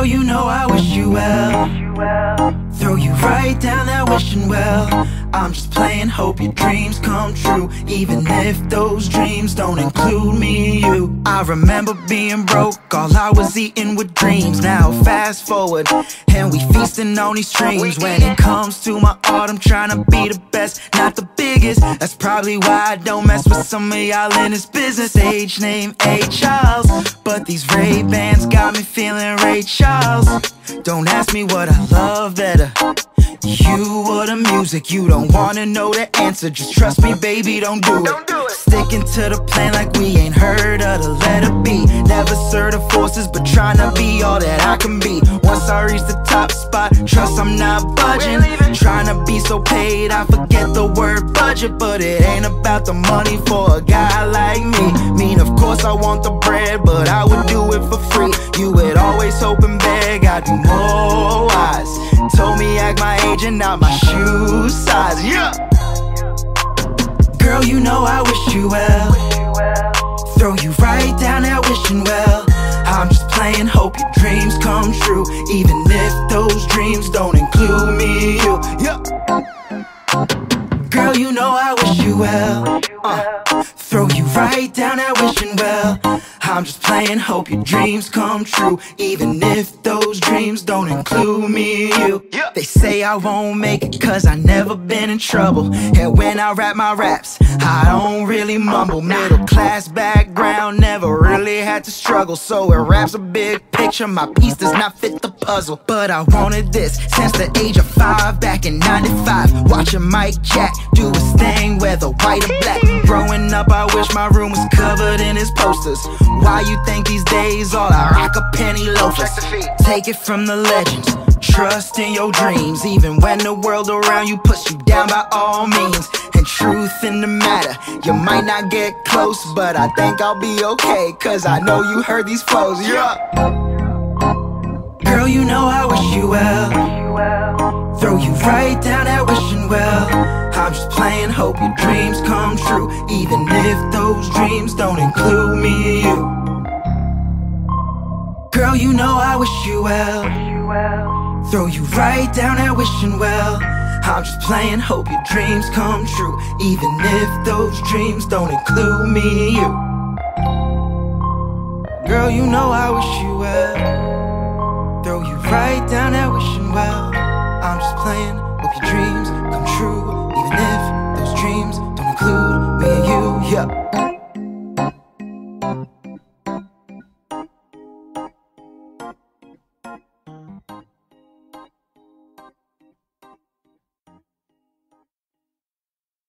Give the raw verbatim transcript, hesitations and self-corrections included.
Girl, you know I wish you well. Throw you right down that wishing well. I'm just playing, hope your dreams come true, even if those dreams don't include me and you. I remember being broke, all I was eating were dreams. Now fast forward, and we feasting on these dreams. When it comes to my art, I'm trying to be the best, not the biggest. That's probably why I don't mess with some of y'all in this business. Age, name, A. Charles, but these Ray-Bans got me feeling Ray Charles. Don't ask me what I love better, you or the music. You don't wanna know the answer, just trust me, baby, don't do it. Sticking to the plan like we ain't heard of the letter B. Never serve the forces, but trying to be all that I can be. Once I reach the top spot, trust I'm not budging. Trying to be so paid, I forget the word budget. But it ain't about the money for a guy like me. Mean, of course I want the bread, but I would do it for free. You would always hope and beg I'd be more wise. Told me act my age and not my shoe size, yeah. Girl, you know I wish you well. Throw you right down that wishing well. I'm just playing, hope your dreams come true, even if those dreams don't include me and you, yeah. Girl, you know I wish you well. uh, Throw you right down that wishing well. I'm just playing, hope your dreams come true, even if those dreams don't include me and you. They say I won't make it cause I never been in trouble, and when I rap my raps, I don't really mumble. Middle class background, never really had to struggle, so it raps a big picture, my piece does not fit the puzzle. But I wanted this since the age of five, back in ninety-five. Watching Mike Jack do his thing, whether white or black. Growing up, I wish my room was covered in his posters. Why you think these days all I rock are penny loafers? Take it from the legends, trust in your dreams, even when the world around you puts you down by all means. And truth in the matter, you might not get close, but I think I'll be okay, cause I know you heard these flows, yeah. Girl, you know I wish you well. Throw you right down that wishing well. I'm just playing, hope your dreams come true, even if those dreams don't include me and you. Girl, you know I wish you well. Throw you right down that wishing well. I'm just playing, hope your dreams come true, even if those dreams don't include me and you. Girl, you know I wish you well. Throw you right down that wishing well. I'm just playing, hope your dreams come true, even if those dreams don't include me and you, yeah.